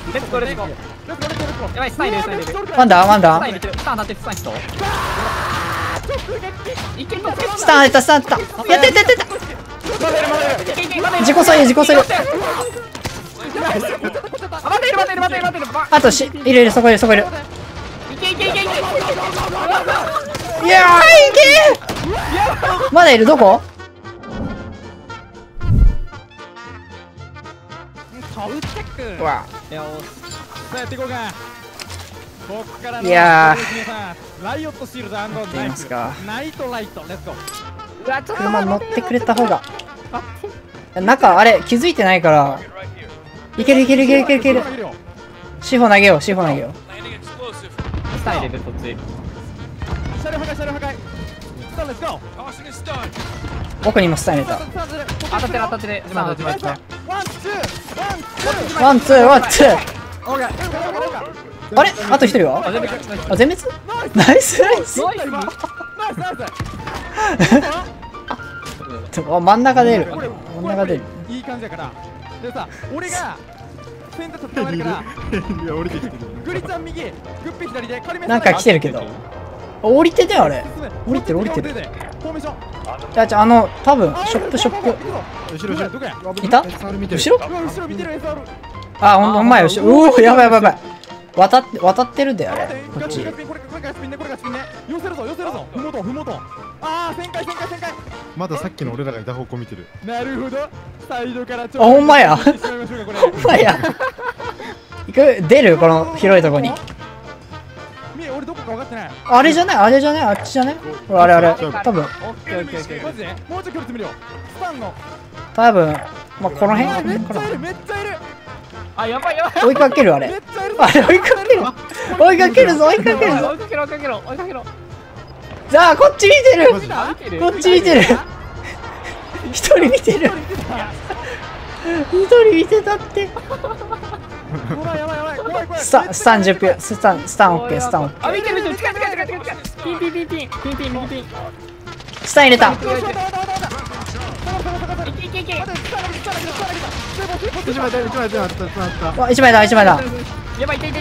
レッツゴーレッツゴー。やばい、スタイルスタイル。 ワンダーワンダー。 スタイルスタン当たってスタン人。いけいけ。 スタン当てたスタン当てた。やったやったやった。自己左右自己左右。 待てる。 あといるそこいるそこいる。 いけ。 いやーいけー。まだいるどこ？うわ。 さあやっていこうか。ここからのいやーライオットシールド&ナイフナイトライトレッツゴー。 車乗ってくれた方が。中あれ気づいてないから。いける。シフォ投げよう。 スタイルでそっち。 車両破壊スタンレッツゴー。 奥にもスタン入れた。 当たってる。 ワンツワンツー。 オーケー。 あれあと一人は？あ、全滅？ナイス。真ん中出る。 いい感じやから。でさ、俺が先頭取ってるから。いや、降りてきてる。グリちゃん右、グッピ左で。 なんか来てるけど。降りてたよあれ。降りてる。 フォーメーション。 じゃあ多分ショップ。 後ろいた？後ろ？ 見てる SR。 あ、ほんまや。後ろ。うお、やばい。渡ってるであれ。こっち。 これがスピンね。寄せるぞ。ふもと。ああ、旋回。 まださっきの俺らがいた方向見てる。 なるほど。サイドからちょっと。あ、ほんまや。行く？出る？この広いとこに。 俺どこか分かってない。 あれじゃない？あっちじゃない？あれ。多分。 マジで？もうちょっと距離詰めるよ。スタンの。 多分、まあ、この辺。 めっちゃいる。 あ、やばい。 追いかけるあれ。あれ追いかけるぞ。 追いかけろ。 じゃあこっち見てる。一人見てる。一人見てたって。 やばい。 スタン10秒。スタンオッケー。 あ、見てる。近い。ピン。 スタン入れた。 いけ。 1枚だ。 1枚だ。 やばい、痛い。 みんな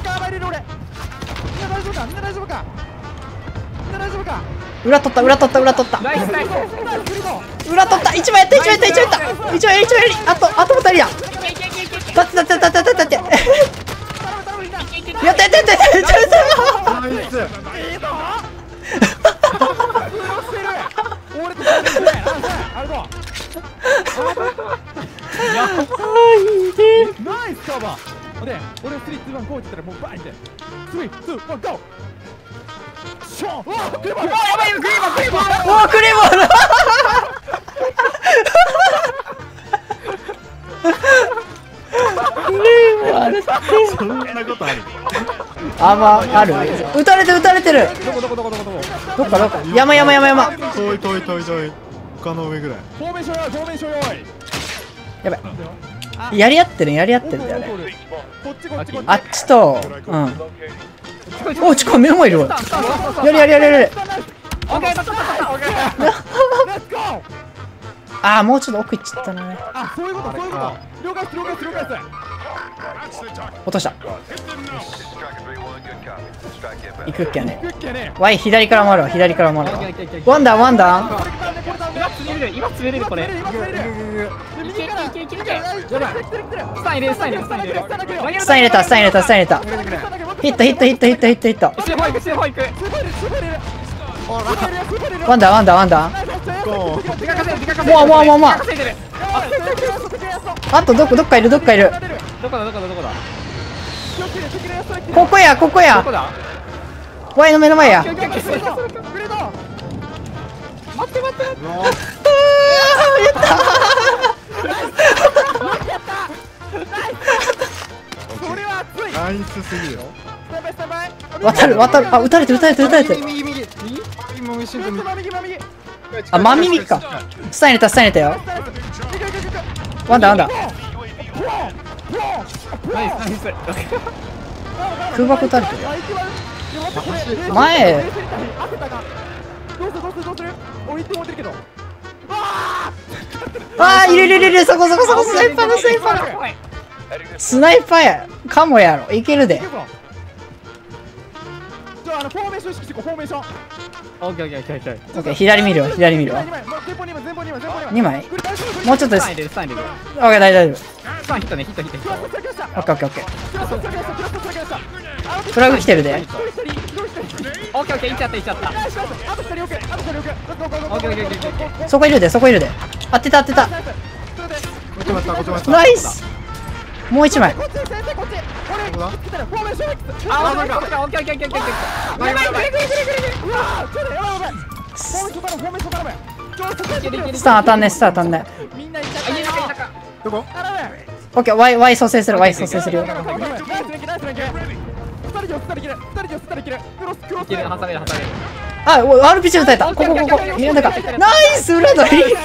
大丈夫か。 裏取った。 ナイス。 裏取った。1枚やった。あと2人だ。立って。やった。 ナイス。 ナイスカバー。で、俺3、2、1、ゴーって言ったらもうバインで。3、2、1、ゴー。ショー。クレバー。 おー、クレバーだ。 そんなことある？ ある。撃たれてる。どっか。山。 遠い。他の上ぐらい。 フォーメーション用意。 やばい。やり合ってるんだよね。あっちと、お、目の前いるわ。やる。ああ、もうちょっと奥行っちゃったな。 あ、そういうこと。了解です。 落とした。行くっけね。わい、左から回るわ。ワンダー。 今詰めれるこれ。いけ。スタン入れる。 スタン入れた。ヒット。 スーパー行く。 ワンダー。もう。あとどっかいる。 どこだ。 ここや。 どこだ。 ワイの目の前や。 待って。 ナイスすぎるよ。 渡る。あ、撃たれてる。 右。 あ、真右か。スタン入れたよ。ワンダー。 ナイス。 空爆撃たれてるよ。前。 どうする俺行って持ってるけど。 ああ、いる。そこスナイパー。 スナイパーやかもやろ。いけるで。 フォーメーション意識してこう、フォーメーション。 オッケーオッケーオッケーオッケー。 オッケー、左見るわ、左見るわ。 前方2枚、前方2枚、前方 2枚もうちょっとです。 スタン入れるスタン入れる。 オッケー、大丈夫。 スタンヒットねヒットヒットヒット。 オッケーオッケーオッケー。フラグ来てるで。 オッケーオッケーいっちゃったいっちゃった。オッケーオッケーオッケー。 そこいるで、そこいるで。当てた当てた。 こっちまったこっちまった。 ナイス。もう1枚。 あオッケーオッケーオッケーオッケーオッケー。 スタン当たんね、スタン当たんね。 どこ？ オッケー、Y 蘇生する、Y 蘇生するよ。あ、RPG 撃たれた。ここ。いや、なんか、ナイス裏取り。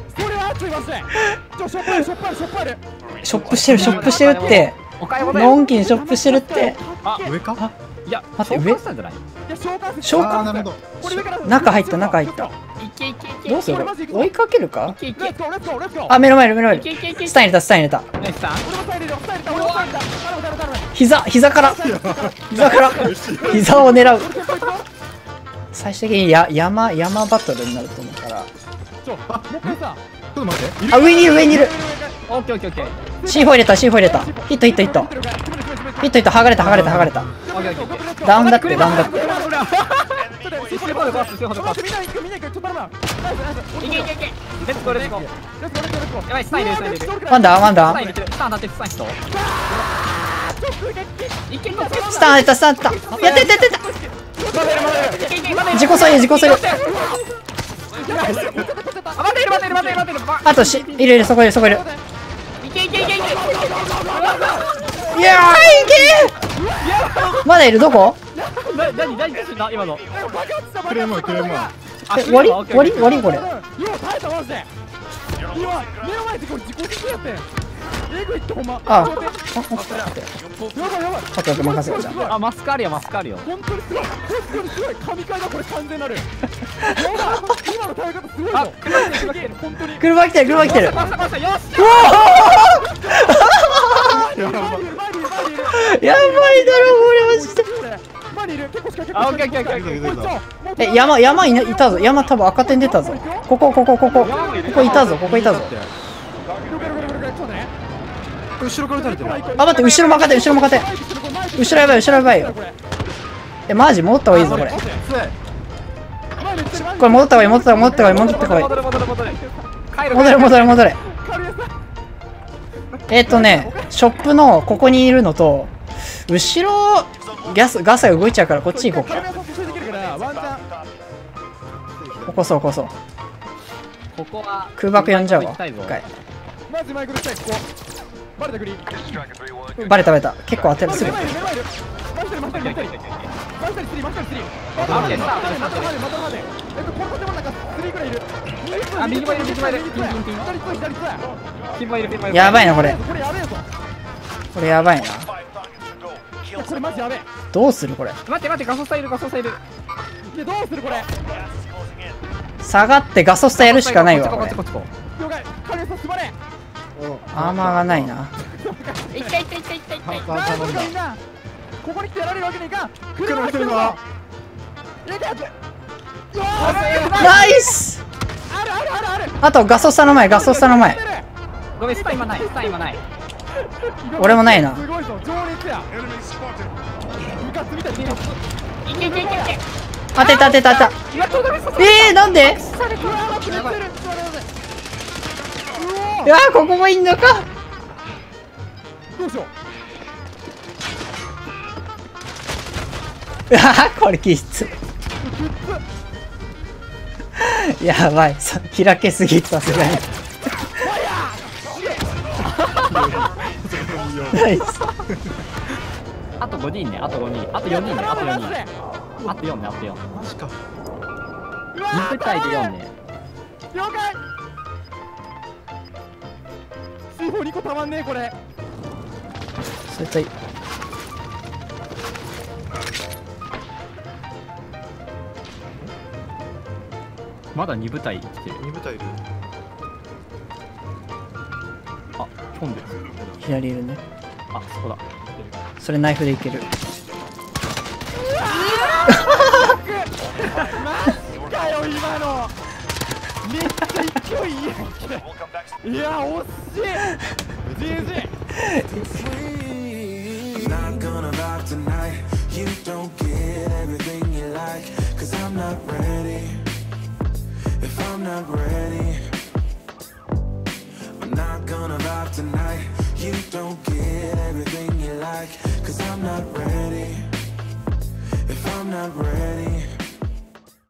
ショップしてる、ショップしてるって。のんきにショップしてるって。 上か？ いや待って、上消ああ、な化るほど。 中入った、中入った。 いけいけいけ。 どうする追いかけるか。 いけいけ。 あ、目の前いる。スタン入れた、スタン入れた。 ナイスさん。 膝から膝を狙う。最終的に山バトルになると思うから。 ちょっと待って。 あ、上にいる。 オッケーオッケーオッケー。 C4 入れた。ヒット剥がれた。 オッケーオッケー。 ダウンだって。 いけいけいけ。レッツゴーレッツゴー。やばいスタン入れる。 ワンダースタン入れてる。スタン当たってるスタン人。いけいけ。 スタン入った。やった。自己ソイル。 待てる。 あといる、そこいる。 いけ。 いやー、いけー。まだいる、どこ？ 何今の。 クレームは。 終わりこれ。あ、オッケー、任せよ。じゃああ、マスクあるよ。 本当にすごい神回だこれ完全なる。今の耐え方すごいぞ。本当に。 車来てる。 よし。 やばいだろ、これマジで。 あ、オッケーオッケーオッケー。 山いたぞ。山多分赤点出たぞ。ここいたぞ。 後ろから撃たれてる。 あ、待って、後ろ任せ。後ろやばいよ。マジ戻った方がいいぞ、これ。これ戻った方がいい。戻れ。ショップのここにいるのと、後ろガスが動いちゃうからこっち行こうか。起こそう。 ここは空爆呼んじゃうわ。バレた。結構当てる。すぐ。やばいな、これ。これやばいな。どうするこれ。 待って、ガソスタいる。 どうするこれ。 下がってガソスタやるしかないわ、これ。 こっち。 アーマーがないな。 いった。 ここに来てやられるわけにいかん。 ナイス。あとガソスタの前。 ごめん、スタン今ない。 俺もないな。 すごいぞ、情熱や。部活みたいに。 いけ。 当てた。なんで？いやー、ここもいんのか。 どうしようわー、これきつ。やばい、開けすぎ、さすがに。ナイス。 あと5人ね。あと4人。あと4。 マジか。 2部隊で4ね。 了解。C4 2個たまんねえこれ。 そいつはいい。 まだ2部隊来てる。 2部隊いる。 あ、飛んでる。 左いるね。 あ、そこだ。 それナイフでいける。 マジかよ今の。めっちゃ勢いいいやんけ。いや惜しい。GG。 Not gonna vibe tonight. You don't get everything you like. Cause I'm not ready. If I'm not ready, I'm not gonna vibe tonight. You don't get everything you like. Cause I'm not ready. If I'm not ready.